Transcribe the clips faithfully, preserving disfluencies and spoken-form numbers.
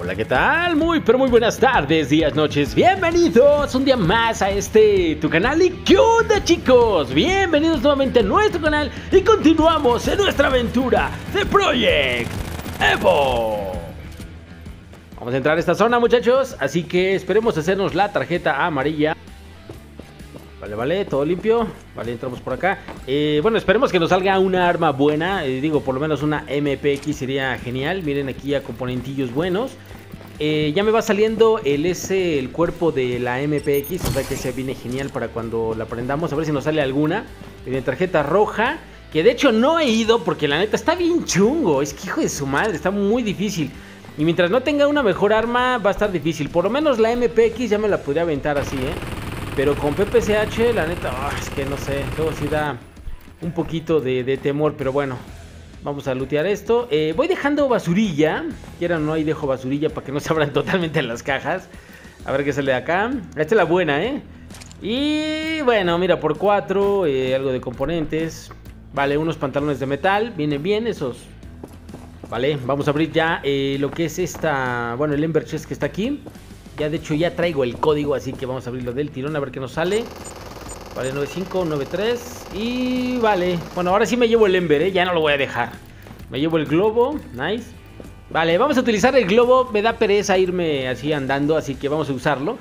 Hola, ¿qué tal? Muy, pero muy buenas tardes, días, noches. Bienvenidos un día más a este, tu canal. ¿Y qué onda, chicos? Bienvenidos nuevamente a nuestro canal y continuamos en nuestra aventura de Project Evo. Vamos a entrar a esta zona, muchachos, así que esperemos hacernos la tarjeta amarilla. Vale, vale, todo limpio. Vale, entramos por acá. eh, Bueno, esperemos que nos salga una arma buena. eh, Digo, por lo menos una M P X sería genial. Miren aquí a componentillos buenos. eh, Ya me va saliendo el S, el cuerpo de la M P X. O sea que se viene genial para cuando la prendamos. A ver si nos sale alguna. Miren, tarjeta roja, que de hecho no he ido porque la neta está bien chungo. Es que hijo de su madre, está muy difícil. Y mientras no tenga una mejor arma va a estar difícil. Por lo menos la M P X ya me la podría aventar así, eh pero con P P C H, la neta, oh, es que no sé, todo sí da un poquito de, de temor, pero bueno, vamos a lootear esto. Eh, voy dejando basurilla, quieran o no, ahí dejo basurilla para que no se abran totalmente las cajas. A ver qué sale de acá. Esta es la buena, ¿eh? Y bueno, mira, por cuatro, eh, algo de componentes. Vale, unos pantalones de metal, vienen bien esos. Vale, vamos a abrir ya eh, lo que es esta, bueno, el Ember Chest que está aquí. Ya de hecho ya traigo el código, así que vamos a abrirlo del tirón a ver qué nos sale. Vale, nueve cinco nueve tres. Y vale, bueno, ahora sí me llevo el Ember, ¿eh? Ya no lo voy a dejar. Me llevo el globo, nice. Vale, vamos a utilizar el globo. Me da pereza irme así andando, así que vamos a usarlo.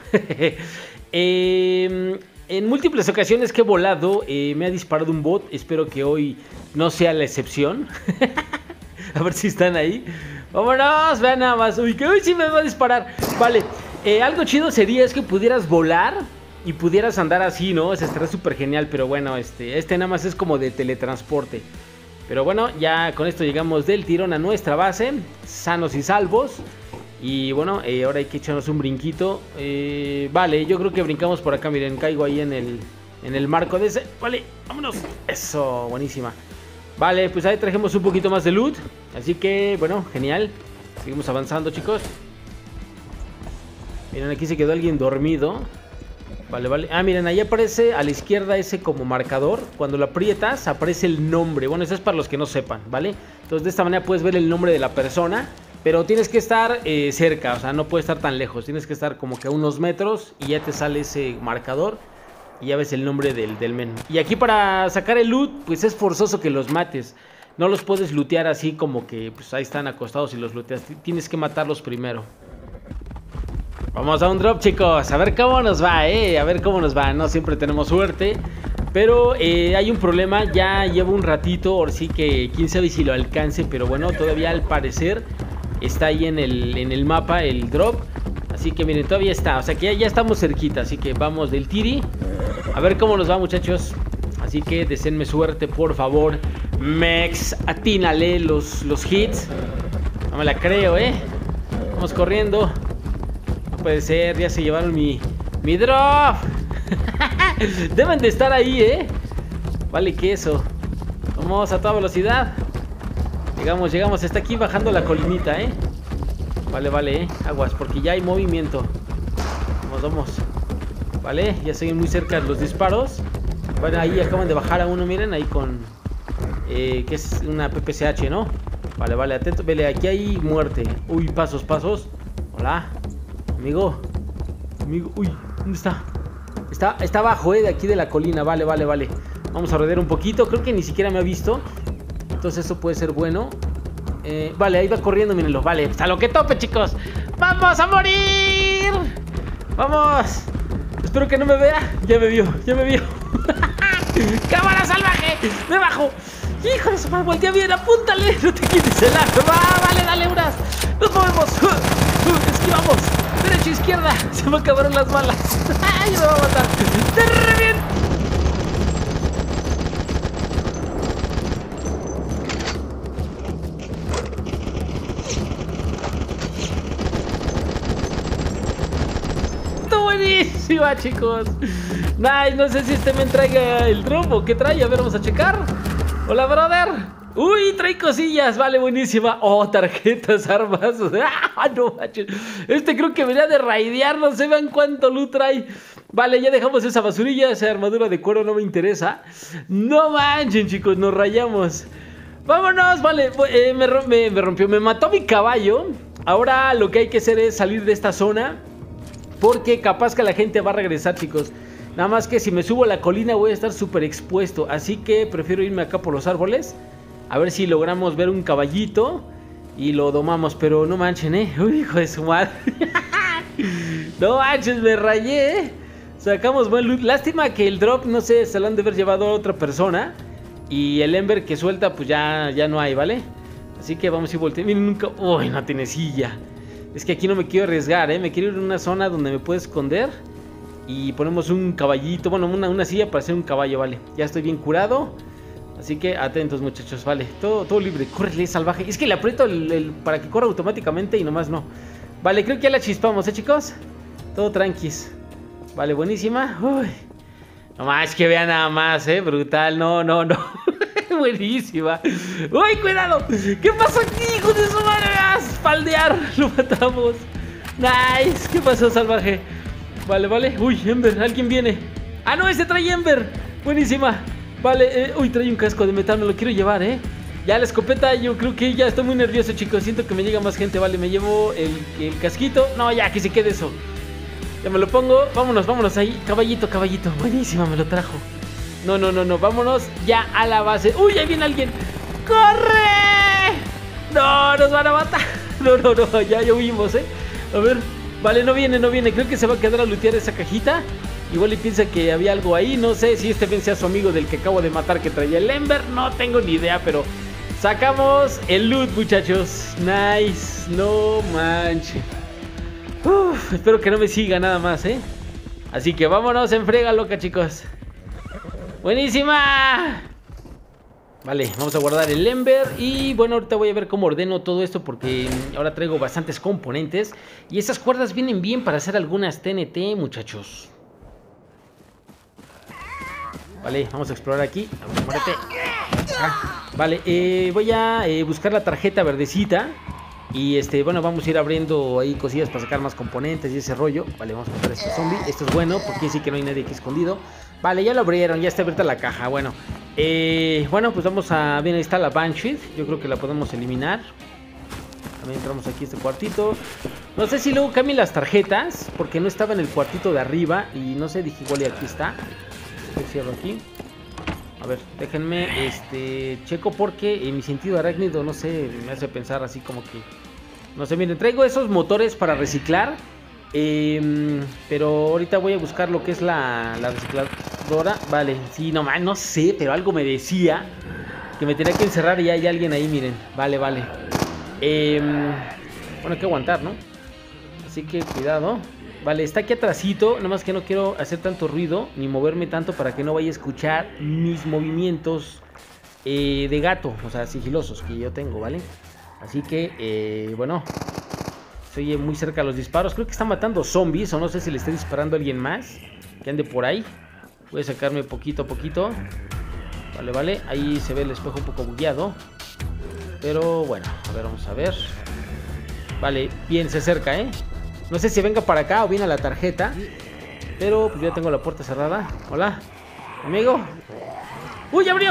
eh, En múltiples ocasiones que he volado eh, me ha disparado un bot. Espero que hoy no sea la excepción. A ver si están ahí. Vámonos, vean nada más. Uy, que hoy sí me va a disparar. Vale. Eh, algo chido sería es que pudieras volar y pudieras andar así, ¿no? Eso estaría súper genial, pero bueno, este, este nada más es como de teletransporte. Pero bueno, ya con esto llegamos del tirón a nuestra base, sanos y salvos. Y bueno, eh, ahora hay que echarnos un brinquito. eh, Vale, yo creo que brincamos por acá, miren, caigo ahí en el, en el marco de ese. Vale, vámonos. Eso, buenísima. Vale, pues ahí trajimos un poquito más de loot. Así que, bueno, genial. Seguimos avanzando, chicos. Miren, aquí se quedó alguien dormido. Vale, vale. Ah, miren, ahí aparece a la izquierda ese como marcador. Cuando lo aprietas aparece el nombre. Bueno, eso es para los que no sepan, ¿vale? Entonces de esta manera puedes ver el nombre de la persona. Pero tienes que estar eh, cerca, o sea, no puedes estar tan lejos. Tienes que estar como que a unos metros y ya te sale ese marcador. Y ya ves el nombre del, del men. Y aquí para sacar el loot, pues es forzoso que los mates. No los puedes lootear así como que pues ahí están acostados y los looteas. Tienes que matarlos primero. Vamos a un drop, chicos, a ver cómo nos va, eh, a ver cómo nos va. No siempre tenemos suerte, pero eh, hay un problema. Ya llevo un ratito, ahora sí que quién sabe si lo alcance. Pero bueno, todavía al parecer está ahí en el, en el mapa el drop. Así que miren, todavía está, o sea que ya, ya estamos cerquita. Así que vamos del tiri. A ver cómo nos va, muchachos. Así que deseenme suerte, por favor. Mex, atínale los, los hits. No me la creo, eh. Vamos corriendo. Puede ser, ya se llevaron mi, mi drop. Deben de estar ahí, eh. Vale, que eso. Vamos a toda velocidad. Llegamos, llegamos, está aquí bajando la colinita, eh. Vale, vale, eh, aguas, porque ya hay movimiento. Vamos, vamos. Vale, ya siguen muy cerca los disparos. Bueno, ahí acaban de bajar a uno, miren, ahí con eh, que es una P P C H, ¿no? Vale, vale, atento, vele, aquí hay muerte. Uy, pasos, pasos. Hola. Amigo, amigo, uy, ¿dónde está? Está, está abajo, eh, de aquí de la colina, vale, vale, vale. Vamos a rodear un poquito, creo que ni siquiera me ha visto. Entonces eso puede ser bueno. eh, Vale, ahí va corriendo, mírenlo, vale, hasta lo que tope, chicos. ¡Vamos a morir! ¡Vamos! Espero que no me vea, ya me vio, ya me vio. ¡Cámara salvaje! ¡Me bajo! ¡Hijo de su madre! Voltea bien, apúntale, no te quites el arco. ¡Va, vale, dale unas! ¡Nos movemos! ¡Esquivamos! Derecha, izquierda. Se me acabaron las balas. ¡Ay, me va a matar! ¡Te reviento! ¡Está buenísima, chicos! Nice, no sé si este me traiga el drop o qué trae. A ver, vamos a checar. Hola, brother. Uy, trae cosillas, vale, buenísima. Oh, tarjetas, armas. Ah, no manches. Este creo que venía de raidear, no sé, vean cuánto loot trae. Vale, ya dejamos esa basurilla, esa armadura de cuero no me interesa. No manchen, chicos, nos rayamos. Vámonos, vale, eh, me, me, me rompió, me mató mi caballo. Ahora lo que hay que hacer es salir de esta zona, porque capaz que la gente va a regresar, chicos. Nada más que si me subo a la colina voy a estar súper expuesto. Así que prefiero irme acá por los árboles. A ver si logramos ver un caballito y lo domamos. Pero no manchen, eh. Uy, hijo de su madre. No manches, me rayé, eh. Sacamos buen loot. Lástima que el drop, no sé, se lo han de haber llevado a otra persona. Y el Ember que suelta, pues ya, ya no hay, ¿vale? Así que vamos a ir volteando. Miren, nunca... Uy, no tiene silla. Es que aquí no me quiero arriesgar, ¿eh? Me quiero ir a una zona donde me puedo esconder. Y ponemos un caballito, bueno, una, una silla para hacer un caballo, ¿vale? Ya estoy bien curado. Así que atentos, muchachos, vale. Todo, todo libre, córrele, salvaje. Es que le aprieto el, el, para que corra automáticamente y nomás no. Vale, creo que ya la chispamos, ¿eh, chicos? Todo tranquis. Vale, buenísima. Uy. Nomás que vean nada más, ¿eh? Brutal, no, no, no. Buenísima. Uy, cuidado. ¿Qué pasó aquí, hijo de su madre? Faldear, lo matamos. Nice, ¿qué pasó, salvaje? Vale, vale, uy, Ember, alguien viene. Ah, no, ese trae Ember. Buenísima. Vale, eh, uy, trae un casco de metal, me lo quiero llevar, eh. Ya la escopeta, yo creo que ya estoy muy nervioso, chicos. Siento que me llega más gente, vale, me llevo el, el casquito. No, ya, que se quede eso. Ya me lo pongo, vámonos, vámonos ahí. Caballito, caballito, buenísima, me lo trajo. No, no, no, no, vámonos ya a la base. Uy, ahí viene alguien. ¡Corre! No, nos van a matar. No, no, no, ya, ya huimos, eh. A ver. Vale, no viene, no viene. Creo que se va a quedar a lootear esa cajita. Igual y piensa que había algo ahí. No sé si este bien sea su amigo del que acabo de matar, que traía el Ember. No tengo ni idea, pero sacamos el loot, muchachos. Nice, no manches. Uf, espero que no me siga nada más, ¿eh? Así que vámonos en frega loca, chicos. ¡Buenísima! Vale, vamos a guardar el Ember. Y bueno, ahorita voy a ver cómo ordeno todo esto, porque ahora traigo bastantes componentes. Y esas cuerdas vienen bien para hacer algunas T N T, muchachos. Vale, vamos a explorar aquí. Muérete. Ah, vale, eh, voy a eh, buscar la tarjeta verdecita. Y este, bueno, vamos a ir abriendo ahí cosillas para sacar más componentes y ese rollo. Vale, vamos a matar a este zombie. Esto es bueno, porque sí que no hay nadie aquí escondido. Vale, ya lo abrieron, ya está abierta la caja. Bueno, eh, bueno, pues vamos a... Bien, ahí está la Banshee. Yo creo que la podemos eliminar. También entramos aquí a este cuartito. No sé si luego cambien las tarjetas, porque no estaba en el cuartito de arriba. Y no sé, dije igual y aquí está. Cierro aquí. A ver, déjenme, este, checo porque en mi sentido arácnido, no sé, me hace pensar así como que... No sé, miren, traigo esos motores para reciclar. Eh, pero ahorita voy a buscar lo que es la, la recicladora. Vale, sí, no, no sé, pero algo me decía que me tenía que encerrar y ya hay alguien ahí, miren. Vale, vale. Eh, bueno, hay que aguantar, ¿no? Así que cuidado. Vale, está aquí atrásito, nada más que no quiero hacer tanto ruido ni moverme tanto para que no vaya a escuchar mis movimientos eh, de gato, o sea, sigilosos que yo tengo, ¿vale? Así que, eh, bueno, estoy muy cerca de los disparos. Creo que está matando zombies, o no sé si le esté disparando a alguien más que ande por ahí. Voy a sacarme poquito a poquito. Vale, vale, ahí se ve el espejo un poco bugueado. Pero bueno, a ver, vamos a ver. Vale, bien, se acerca, ¿eh? No sé si venga para acá o viene a la tarjeta. Pero pues ya tengo la puerta cerrada. Hola, amigo. ¡Uy, abrió!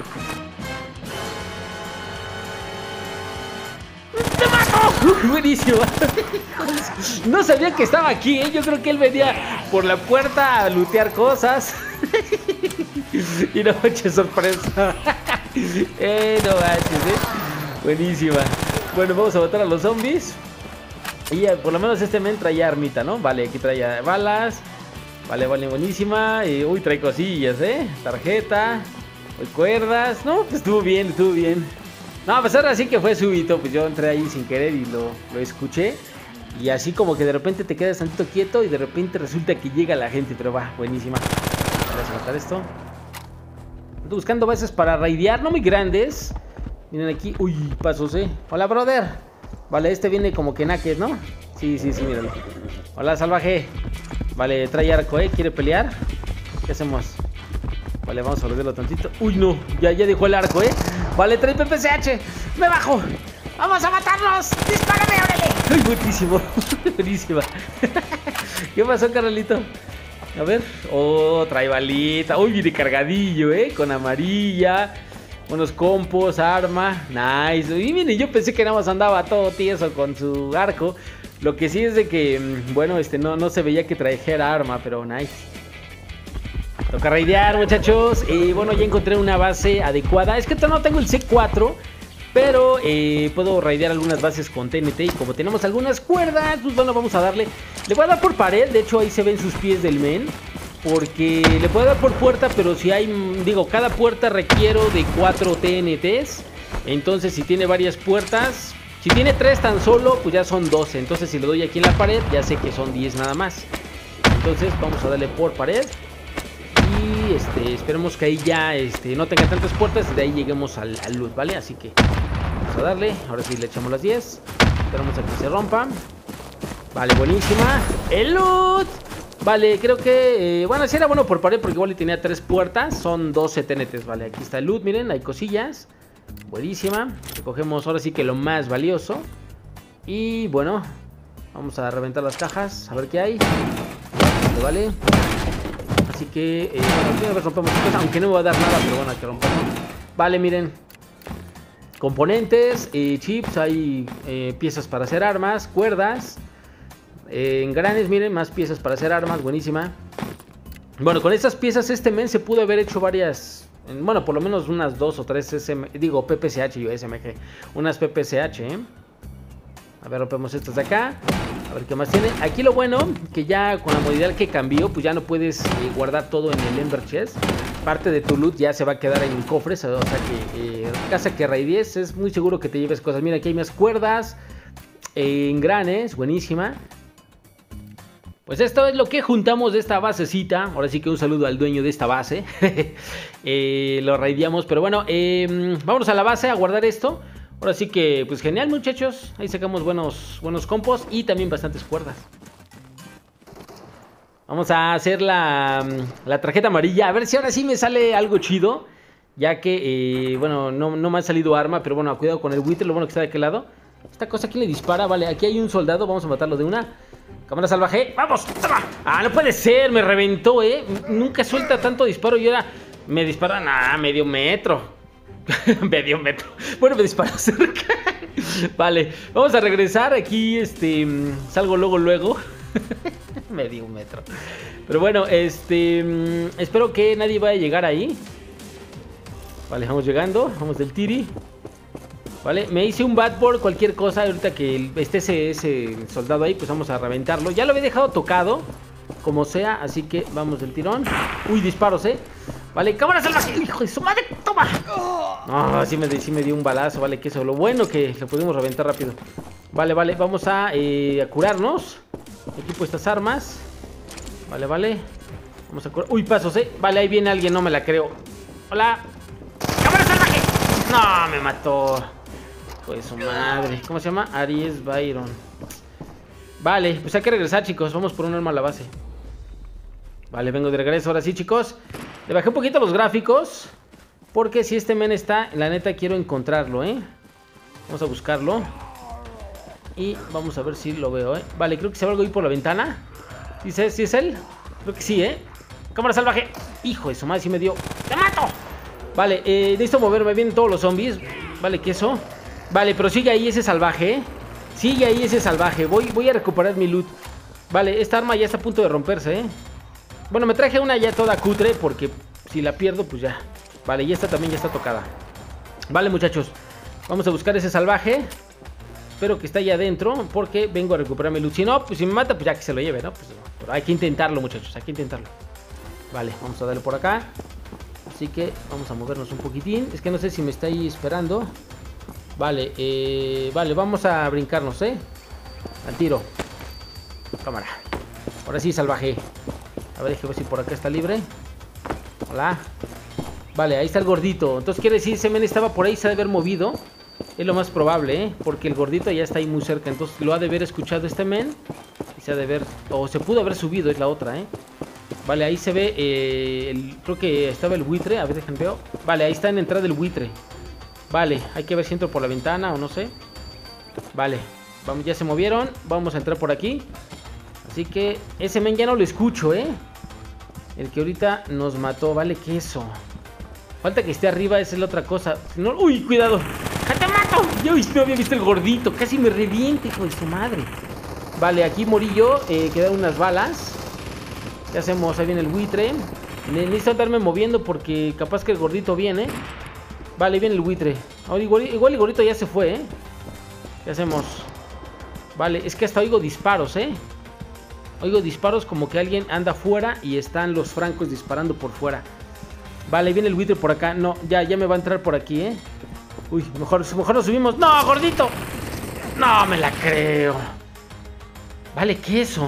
¡Te mato! Buenísimo. No sabía que estaba aquí, ¿eh? Yo creo que él venía por la puerta a lootear cosas. Y no, che, sorpresa. Eh, no manches, ¿eh? Buenísima. Bueno, vamos a matar a los zombies. Y ya, por lo menos este men traía armita, ¿no? Vale, aquí traía balas. Vale, vale, buenísima. Y, uy, trae cosillas, ¿eh? Tarjeta. Cuerdas. No, pues estuvo bien, estuvo bien. No, pues ahora sí que fue súbito. Pues yo entré ahí sin querer y lo, lo escuché. Y así como que de repente te quedas tantito quieto y de repente resulta que llega la gente. Pero va, buenísima. Vamos a matar esto. Estoy buscando bases para raidear, no muy grandes. Miren aquí. Uy, pasos, ¿eh? Hola, brother. Vale, este viene como que naked, ¿no? Sí, sí, sí, míralo. Hola, salvaje. Vale, trae arco, ¿eh? ¿Quiere pelear? ¿Qué hacemos? Vale, vamos a volverlo tantito. Uy, no, ya, ya dejó el arco, ¿eh? Vale, trae P P C H. ¡Me bajo! ¡Vamos a matarlos! ¡Dispárame, órale! ¡Ay, buenísimo! Buenísima. ¿Qué pasó, carnalito? A ver. Oh, trae balita. Uy, viene cargadillo, ¿eh? Con amarilla. Unos compos, arma. Nice. Y miren, yo pensé que nada más andaba todo tieso con su arco. Lo que sí es de que, bueno, este no, no se veía que trajera arma, pero nice. Toca raidear, muchachos. Y bueno, ya encontré una base adecuada. Es que todavía no tengo el C cuatro, pero eh, puedo raidear algunas bases con T N T. Y como tenemos algunas cuerdas, pues bueno, vamos a darle. Le voy a dar por pared, de hecho ahí se ven sus pies del men. Porque le puedo dar por puerta, pero si hay, digo, cada puerta requiero de cuatro T N Ts. Entonces si tiene varias puertas, si tiene tres tan solo, pues ya son doce. Entonces si le doy aquí en la pared, ya sé que son diez nada más. Entonces vamos a darle por pared. Y este, esperemos que ahí ya este, no tenga tantas puertas y de ahí lleguemos al, al loot, ¿vale? Así que vamos a darle, ahora sí le echamos las diez. Esperamos a que se rompa. Vale, buenísima. ¡El loot! Vale, creo que, eh, bueno, sí era bueno por pared porque igual tenía tres puertas. Son doce T N Ts, vale, aquí está el loot, miren, hay cosillas. Buenísima. Recogemos ahora sí que lo más valioso. Y bueno, vamos a reventar las cajas, a ver qué hay. Vale, vale. Así que, eh, bueno, primero rompemos cosas, aunque no me va a dar nada, pero bueno, hay que romperlo. Vale, miren. Componentes, eh, chips, hay eh, piezas para hacer armas, cuerdas. Eh, engranes, miren, más piezas para hacer armas, buenísima. Bueno, con estas piezas este men se pudo haber hecho varias, bueno, por lo menos unas dos o tres S M, digo P P C H y S M G, unas P P C H, ¿eh? A ver, rompemos estas de acá, a ver qué más tiene. Aquí lo bueno, que ya con la modalidad que cambió, pues ya no puedes eh, guardar todo en el Ember Chest. Parte de tu loot ya se va a quedar en cofres, o sea que eh, casa que raidees es muy seguro que te lleves cosas. Mira, aquí hay más cuerdas, eh, engranes, buenísima. Pues esto es lo que juntamos de esta basecita. Ahora sí que un saludo al dueño de esta base. eh, lo raideamos, pero bueno, eh, vámonos a la base a guardar esto. Ahora sí que, pues genial, muchachos. Ahí sacamos buenos, buenos compos y también bastantes cuerdas. Vamos a hacer la, la tarjeta amarilla. A ver si ahora sí me sale algo chido. Ya que, eh, bueno, no, no me ha salido arma. Pero bueno, cuidado con el buitre, lo bueno que está de aquel lado. Esta cosa, ¿quién le dispara? Vale, aquí hay un soldado, vamos a matarlo de una. Cámara salvaje, ¡vamos! ¡Toma! ¡Ah, no puede ser! Me reventó, ¿eh? Nunca suelta tanto disparo y ahora me disparan a medio metro. Medio metro. Bueno, me disparó cerca. Vale, vamos a regresar. Aquí, este, salgo luego, luego. Medio metro. Pero bueno, este, espero que nadie vaya a llegar ahí. Vale, vamos llegando. Vamos del tiri. Vale, me hice un badboard, cualquier cosa. Ahorita que esté ese, ese soldado ahí, pues vamos a reventarlo. Ya lo había dejado tocado, como sea, así que vamos del tirón. Uy, disparos, eh. Vale, cámara salvaje. Hijo de su madre, toma. No, sí me, sí me dio un balazo, vale, que eso. Lo bueno que lo pudimos reventar rápido. Vale, vale, vamos a, eh, a curarnos. Equipo estas armas. Vale, vale. Vamos a curar. Uy, pasos, eh. Vale, ahí viene alguien, no me la creo. Hola. ¡Cámara salvaje! No, me mató. Pues su madre. ¿Cómo se llama? Aries Byron. Vale, pues hay que regresar, chicos. Vamos por un arma a la base. Vale, vengo de regreso. Ahora sí, chicos. Le bajé un poquito los gráficos. Porque si este men está, la neta quiero encontrarlo, ¿eh? Vamos a buscarlo. Y vamos a ver si lo veo, ¿eh? Vale, creo que se va algo ahí por la ventana. ¿Dice si es él? Creo que sí, ¿eh? Cámara salvaje. Hijo de su madre, sí me dio. ¡Te mato! Vale, eh, necesito moverme. Vienen todos los zombies. Vale, ¿qué eso? Vale, pero sigue ahí ese salvaje, ¿eh? Sigue ahí ese salvaje. Voy, voy a recuperar mi loot. Vale, esta arma ya está a punto de romperse, ¿eh? Bueno, me traje una ya toda cutre porque si la pierdo, pues ya. Vale, y esta también ya está tocada. Vale, muchachos. Vamos a buscar ese salvaje. Espero que esté ahí adentro porque vengo a recuperar mi loot. Si no, pues si me mata, pues ya que se lo lleve, ¿no? Pues, pero hay que intentarlo, muchachos. Hay que intentarlo. Vale, vamos a darle por acá. Así que vamos a movernos un poquitín. Es que no sé si me está ahí esperando. Vale, eh, vale, vamos a brincarnos, ¿eh? Al tiro. Cámara. Ahora sí, salvaje. A ver, déjame ver si por acá está libre. Hola. Vale, ahí está el gordito. Entonces quiere decir, ese men estaba por ahí, se ha de haber movido. Es lo más probable, ¿eh? Porque el gordito ya está ahí muy cerca. Entonces lo ha de haber escuchado este men. Y se ha de haber, o se pudo haber subido, es la otra, ¿eh? Vale, ahí se ve, eh, el, creo que estaba el buitre. A ver, déjenme ver. Vale, ahí está en entrada el buitre. Vale, hay que ver si entro por la ventana o no sé. Vale, vamos, ya se movieron. Vamos a entrar por aquí. Así que ese men ya no lo escucho, ¿eh? El que ahorita nos mató, vale, queso. Falta que esté arriba, esa es la otra cosa. No, uy, cuidado. ¡Ja, te mato! Yo no había visto el gordito. Casi me revienta, hijo de su madre. Vale, aquí morí yo. Eh, quedan unas balas. ¿Qué hacemos? Ahí viene el buitre. Necesito andarme moviendo porque capaz que el gordito viene. Vale, viene el buitre. Ahora igual, igual el gordito ya se fue, ¿eh? ¿Qué hacemos? Vale, es que hasta oigo disparos, ¿eh? Oigo disparos como que alguien anda afuera y están los francos disparando por fuera. Vale, viene el buitre por acá. No, ya, ya me va a entrar por aquí, ¿eh? Uy, mejor, mejor nos subimos. ¡No, gordito! No me la creo. Vale, ¿qué es eso?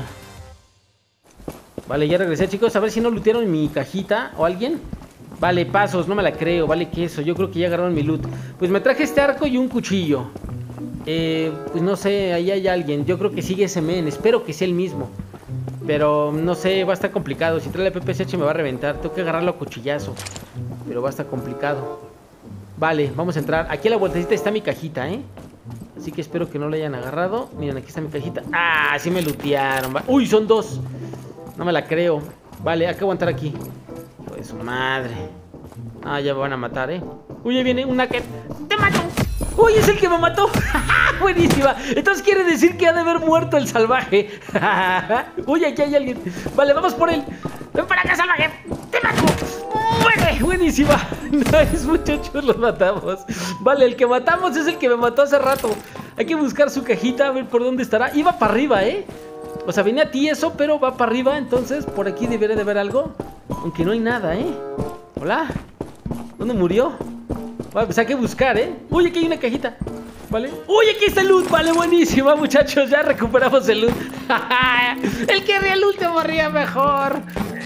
Vale, ya regresé, chicos. A ver si no lootearon mi cajita o alguien. Vale, pasos, no me la creo. Vale, ¿qué es eso? Yo creo que ya agarraron mi loot. Pues me traje este arco y un cuchillo. Eh, pues no sé, ahí hay alguien. Yo creo que sigue ese men. Espero que sea el mismo. Pero no sé, va a estar complicado. Si trae la P P C H me va a reventar. Tengo que agarrarlo a cuchillazo. Pero va a estar complicado. Vale, vamos a entrar. Aquí a la vueltecita está mi cajita, ¿eh? Así que espero que no lo hayan agarrado. Miren, aquí está mi cajita. ¡Ah! Sí me lootearon. ¡Uy! Son dos. No me la creo. Vale, hay que aguantar aquí. Pues su madre. Ah, ya me van a matar, ¿eh? Uy, ahí viene una que... ¡Te mato! ¡Uy, es el que me mató! Buenísima. Entonces quiere decir que ha de haber muerto el salvaje. Uy, aquí hay alguien. Vale, vamos por él. Ven para acá, salvaje. ¡Te mato! ¡Muere! Buenísima. Nice, muchachos, los matamos. Vale, el que matamos es el que me mató hace rato. Hay que buscar su cajita, a ver por dónde estará. Iba para arriba, ¿eh? O sea, venía tieso, pero va para arriba. Entonces, por aquí debería de haber algo. Aunque no hay nada, ¿eh? Hola. ¿Dónde murió? Vale, pues hay que buscar, ¿eh? Uy, aquí hay una cajita. ¿Vale? Uy, aquí está el loot. Vale, buenísima, muchachos. Ya recuperamos el loot. El que ría el último ría mejor.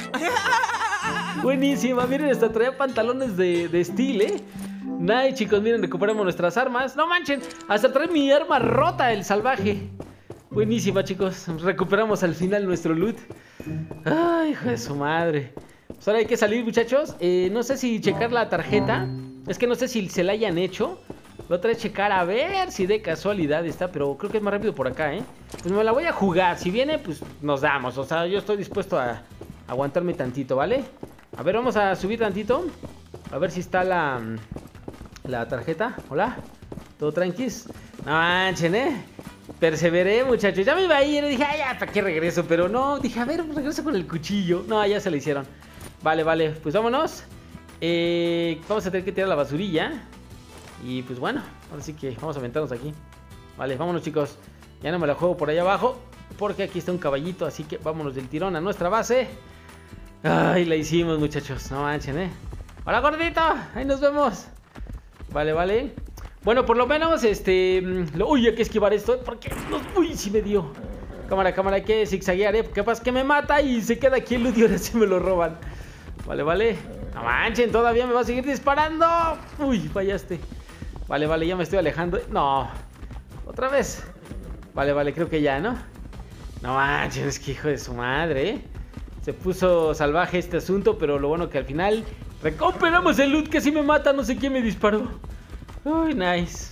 Buenísima. Miren, hasta traía pantalones de, de steel, ¿eh? Nice, chicos. Miren, recuperamos nuestras armas. No manchen. Hasta trae mi arma rota, el salvaje. Buenísima, chicos. Recuperamos al final nuestro loot. Ay, hijo de su madre. Pues ahora hay que salir, muchachos. eh, No sé si checar la tarjeta. Es que no sé si se la hayan hecho. La otra es checar a ver si de casualidad está. Pero creo que es más rápido por acá, ¿eh? Pues me la voy a jugar. Si viene, pues nos damos. O sea, yo estoy dispuesto a aguantarme tantito, ¿vale? A ver, vamos a subir tantito. A ver si está la La tarjeta. Hola. ¿Todo tranquis? No manchen, ¿eh? Perseveré, muchachos. Ya me iba a ir. Dije, ay, ya, ¿para qué regreso? Pero no, dije, a ver, regreso con el cuchillo. No, ya se lo hicieron. Vale, vale, pues vámonos. eh, Vamos a tener que tirar la basurilla. Y pues bueno, ahora sí que vamos a aventarnos aquí. Vale, vámonos, chicos. Ya no me la juego por allá abajo, porque aquí está un caballito. Así que vámonos del tirón a nuestra base. Ay, la hicimos, muchachos. No manchen, ¿eh? Hola, gordito. Ahí nos vemos. Vale, vale. Bueno, por lo menos, este... Lo, uy, hay que esquivar esto, porque... Uy, sí me dio. Cámara, cámara, hay que zigzaguear, ¿eh? Capaz que me mata y se queda aquí el loot y ahora sí me lo roban. Vale, vale. No manchen, todavía me va a seguir disparando. Uy, fallaste. Vale, vale, ya me estoy alejando. No. Otra vez. Vale, vale, creo que ya, ¿no? No manchen, es que hijo de su madre, ¿eh? Se puso salvaje este asunto, pero lo bueno que al final recuperamos el loot. Que si me mata, no sé quién me disparó. Uy, nice.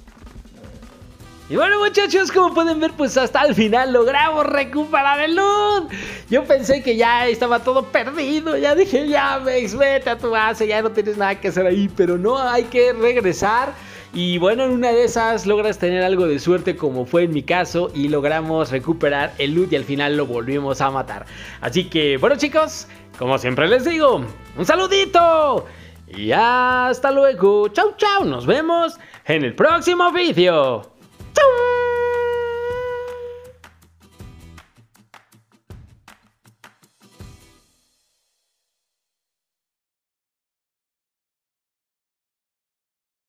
Y bueno, muchachos, como pueden ver, pues hasta el final logramos recuperar el loot. Yo pensé que ya estaba todo perdido. Ya dije, ya, Mex, vete a tu base, ya no tienes nada que hacer ahí. Pero no, hay que regresar. Y bueno, en una de esas logras tener algo de suerte, como fue en mi caso, y logramos recuperar el loot y al final lo volvimos a matar. Así que, bueno, chicos, como siempre les digo, un saludito y hasta luego. Chau, chau, nos vemos en el próximo vídeo.